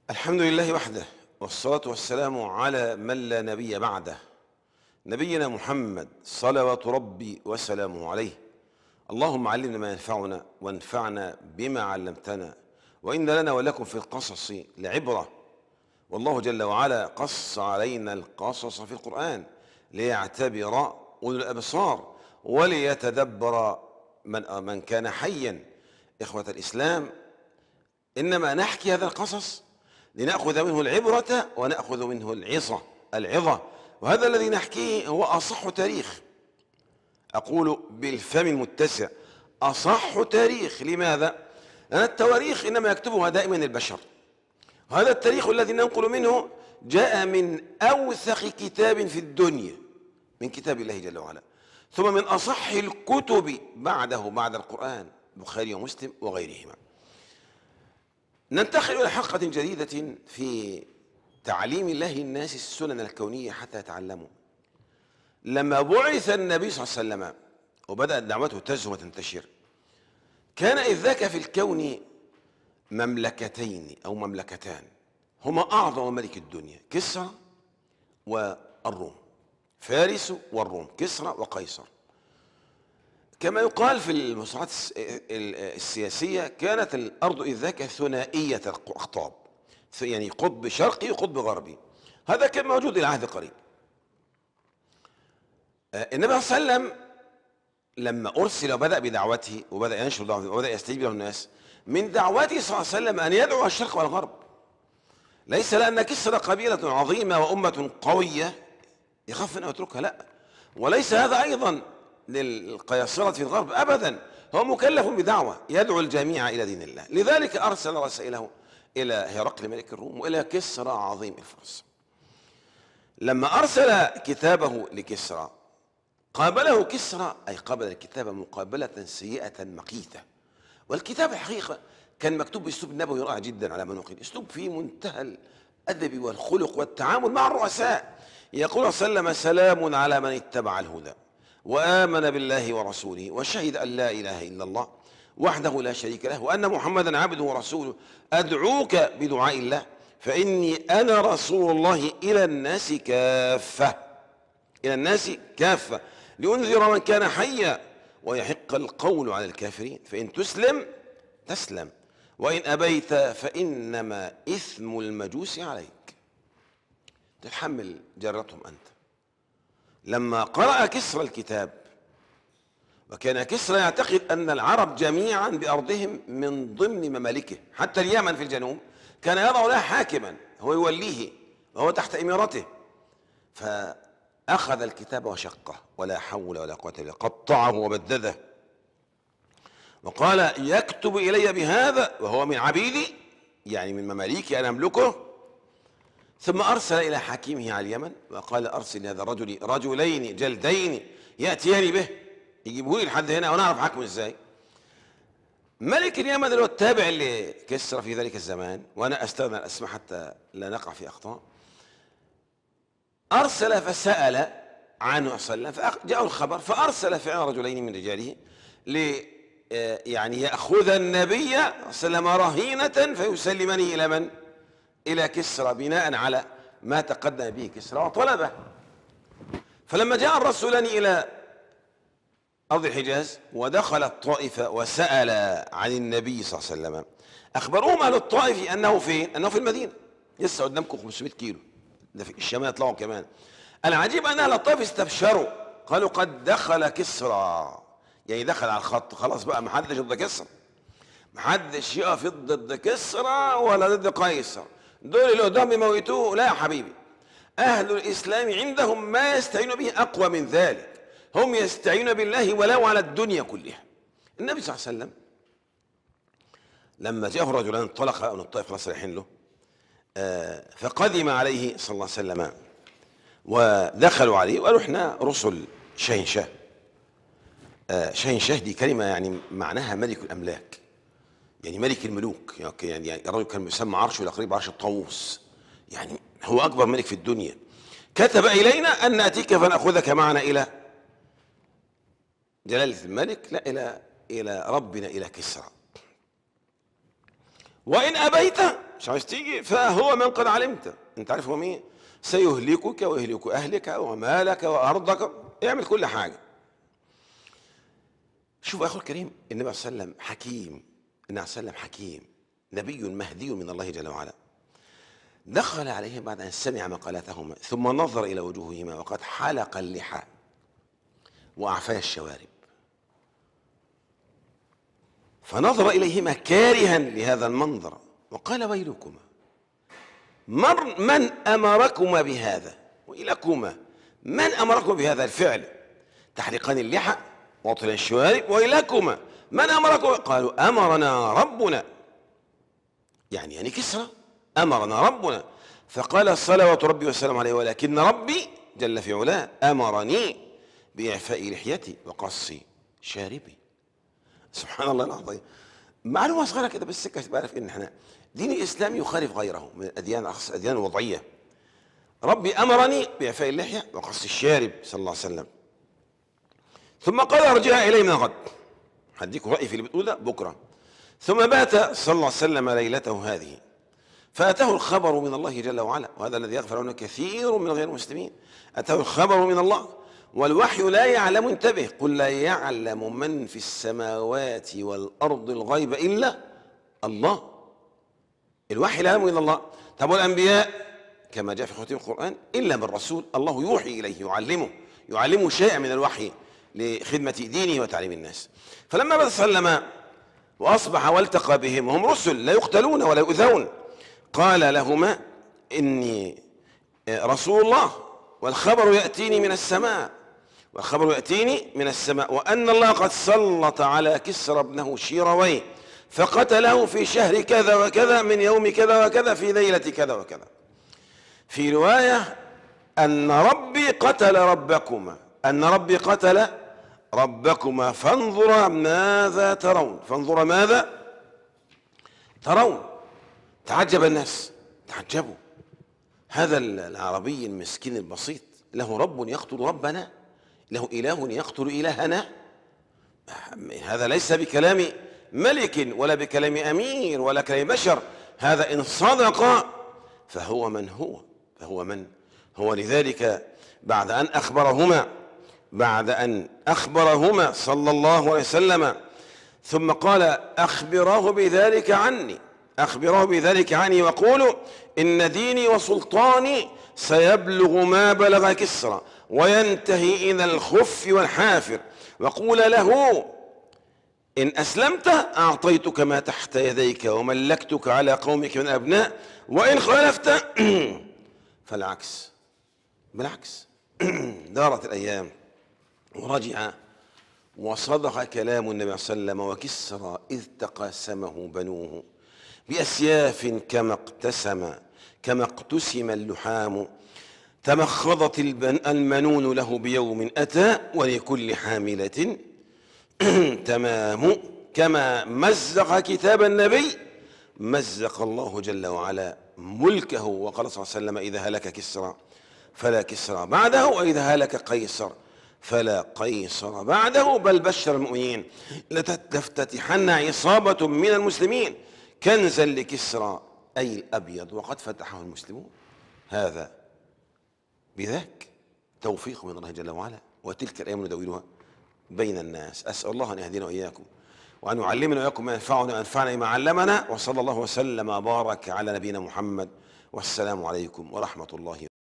الحمد لله وحده، والصلاة والسلام على من لا نبي بعده، نبينا محمد صلوات ربي وسلامه عليه. اللهم علمنا ما ينفعنا وانفعنا بما علمتنا، وإن لنا ولكم في القصص لعبرة. والله جل وعلا قص علينا القصص في القرآن ليعتبر أولو الأبصار وليتدبر من كان حيا. إخوة الإسلام، إنما نحكي هذا القصص لنأخذ منه العبرة ونأخذ منه العظة. وهذا الذي نحكيه هو أصح تاريخ، أقول بالفم المتسع أصح تاريخ. لماذا؟ لأن التواريخ إنما يكتبها دائما البشر. هذا التاريخ الذي ننقل منه جاء من أوثق كتاب في الدنيا، من كتاب الله جل وعلا، ثم من أصح الكتب بعده بعد القرآن، البخاري ومسلم وغيرهما. ننتقل إلى حلقة جديدة في تعليم الله الناس السنن الكونية حتى يتعلموا. لما بعث النبي صلى الله عليه وسلم وبدأت دعوته تزهو وتنتشر، كان إذ ذاك في الكون مملكتين أو مملكتان هما أعظم ملك الدنيا، كسرى والروم، فارس والروم، كسرى وقيصر. كما يقال في المصطلحات السياسية، كانت الأرض إذ ذاك ثنائية الأقطاب، يعني قطب شرقي وقطب غربي. هذا كان موجود إلى عهد قريب. النبي صلى الله عليه وسلم لما أرسل وبدأ بدعوته وبدأ ينشر دعوته وبدأ يستجيب له الناس، من دعوته صلى الله عليه وسلم أن يدعو الشرق والغرب. ليس لأن كسرى قبيلة عظيمة وأمة قوية يخاف أن يتركها، لا، وليس هذا أيضا للقياصرة في الغرب أبدا، هو مكلف بدعوة يدعو الجميع إلى دين الله. لذلك أرسل رسائله إلى هرقل ملك الروم وإلى كسرى عظيم الفرس. لما أرسل كتابه لكسرى قابله كسرى، أي قابل الكتاب مقابلة سيئة مقيتة. والكتاب الحقيقة كان مكتوب بأسلوب نبوي رائع جدا على ما نقل، أسلوب فيه منتهى الأدب والخلق والتعامل مع الرؤساء. يقول صلى الله عليه وسلم: سلام على من اتبع الهدى وآمن بالله ورسوله وشهد أن لا إله إلا الله وحده لا شريك له وأن محمدا عبده ورسوله، أدعوك بدعاء الله فإني أنا رسول الله إلى الناس كافة، إلى الناس كافة، لأنذر من كان حيا ويحق القول على الكافرين، فإن تسلم تسلم وإن أبيت فإنما إثم المجوس عليك، تتحمل جرتهم أنت. لما قرأ كسرى الكتاب، وكان كسرى يعتقد أن العرب جميعا بأرضهم من ضمن ممالكه، حتى اليمن في الجنوب كان يضع لها حاكما هو يوليه وهو تحت إمارته، فأخذ الكتاب وشقه، ولا حول ولا قوة إلا بالله، قطعه وبدده وقال: يكتب إلي بهذا وهو من عبيدي، يعني من مماليكي أنا أملكه. ثم أرسل إلى حكيمه على اليمن وقال: أرسل لهذا الرجل رجلين جلدين يأتيان به، يجيبوه لي لحد هنا ونعرف حكمه إزاي. ملك اليمن اللي هو التابع لكسرى في ذلك الزمان، وأنا أستغنى الأسماء حتى لا نقع في أخطاء، أرسل فسأل عنه صلى الله عليه وسلم، فجاءه الخبر، فأرسل فعلا رجلين من رجاله يعني يأخذ النبي صلى الله عليه وسلم رهينة فيسلمني إلى من؟ إلى كسرى، بناء على ما تقدم به كسرى وطلبه. فلما جاء الرسولان إلى أرض الحجاز ودخل الطائف وسأل عن النبي صلى الله عليه وسلم، أخبروهم أهل الطائف أنه فين؟ أنه في المدينة، لسه قدامكم 500 كيلو، ده في الشمال يطلعوا كمان. العجيب أن أهل الطائف استبشروا، قالوا: قد دخل كسرى، يعني دخل على الخط، خلاص بقى محدش ضد كسرى، محدش يقف ضد كسرى ولا ضد قيصر، دول اللي قدام يموتوه. لا يا حبيبي، أهل الإسلام عندهم ما يستعين به أقوى من ذلك، هم يستعين بالله ولو على الدنيا كلها. النبي صلى الله عليه وسلم لما جاءه رجلان انطلق من الطائف خلاص رايحين له، فقدم عليه صلى الله عليه وسلم ودخلوا عليه وقالوا: احنا رسل شهنشاه. شهنشاه دي كلمة يعني معناها ملك الأملاك، يعني ملك الملوك، يعني الرجل كان يسمى عرشه الأقرب عرش الطاووس، يعني هو أكبر ملك في الدنيا. كتب إلينا أن نأتيك فنأخذك معنا إلى جلالة الملك، لا إلى ربنا، إلى كسرى، وإن أبيت مش عايز تيجي، فهو من قد علمت. انت عارف هو مين؟ سيهلكك ويهلك اهلك ومالك وارضك، يعمل كل حاجه. شوف اخو الكريم، النبي صلى الله عليه وسلم حكيم، النبي صلى الله عليه وسلم حكيم، نبي مهدي من الله جل وعلا. دخل عليهم بعد ان سمع مقالتهما ثم نظر الى وجوههما وقد حلق اللحى واعفى الشوارب، فنظر اليهما كارها لهذا المنظر وقال: ويلكما، من امركما بهذا؟ ويلكما، من امركما بهذا الفعل؟ تحلقان اللحى وطل الشوارب، ويلكما، من امركم؟ قالوا: امرنا ربنا، يعني كسرى امرنا ربنا. فقال صلوات ربي وسلام عليه: ولكن ربي جل في علاه امرني باعفاء لحيتي وقص شاربي. سبحان الله العظيم. معلومه صغيره كده بس عشان تعرف ان احنا دين الاسلام يخالف غيره من الاديان، الاديان الوضعيه. ربي امرني باعفاء اللحيه وقص الشارب صلى الله عليه وسلم، ثم قال: ارجع الي من غد. هديكم رايي في اللي بتقول ده بكره. ثم بات صلى الله عليه وسلم ليلته هذه، فاتاه الخبر من الله جل وعلا، وهذا الذي يغفر عنه كثير من غير المسلمين. اتاه الخبر من الله، والوحي لا يعلم، انتبه، قل لا يعلم من في السماوات والارض الغيب الا الله. الوحي لا يعلم الا الله. طب والانبياء كما جاء في ختم القران الا بالرسول، الله يوحي اليه، يعلمه شيئا من الوحي لخدمه دينه وتعليم الناس. فلما بات سلم واصبح والتقى بهم وهم رسل لا يقتلون ولا يؤذون، قال لهما: اني رسول الله، والخبر ياتيني من السماء، وان الله قد سلط على كسرى ابنه شيرويه فقتله في شهر كذا وكذا من يوم كذا وكذا في ليله كذا وكذا. في روايه: ان ربي قتل ربكما فانظر ماذا ترون. فانظر ماذا ترون. تعجب الناس، تعجبوا، هذا العربي المسكين البسيط له رب يقتل ربنا، له إله يقتل إلهنا. هذا ليس بكلام ملك ولا بكلام أمير ولا كلام بشر، هذا إن صدق فهو من هو. لذلك بعد أن أخبرهما صلى الله عليه وسلم، ثم قال: أخبراه بذلك عني وقولوا إن ديني وسلطاني سيبلغ ما بلغ كسرى وينتهي إلى الخف والحافر، وقول له: إن أسلمت أعطيتك ما تحت يديك وملكتك على قومك من الأبناء، وإن خالفت فالعكس. بالعكس. دارت الأيام ورجع وصدق كلام النبي صلى الله عليه وسلم: وكسرى إذ تقاسمه بنوه بأسياف كما اقتسم اللحام، تمخضت المنون له بيوم أتى ولكل حاملة تمام. كما مزق كتاب النبي مزق الله جل وعلا ملكه، وقال صلى الله عليه وسلم: إذا هلك كسرى فلا كسرى بعده، وإذا هلك قيصر فلا قيصر بعده. بل بشر المؤمنين: لتفتتحن عصابة من المسلمين كنزا لكسرى أي الأبيض وقد فتحه المسلمون. هذا بذاك توفيق من الله جل وعلا، وتلك الأيام نداولها بين الناس. أسأل الله أن يهدينا وإياكم وأن يعلمنا وإياكم ما ينفعنا وينفعنا بما علمنا، وصلى الله وسلم وبارك على نبينا محمد، والسلام عليكم ورحمة الله.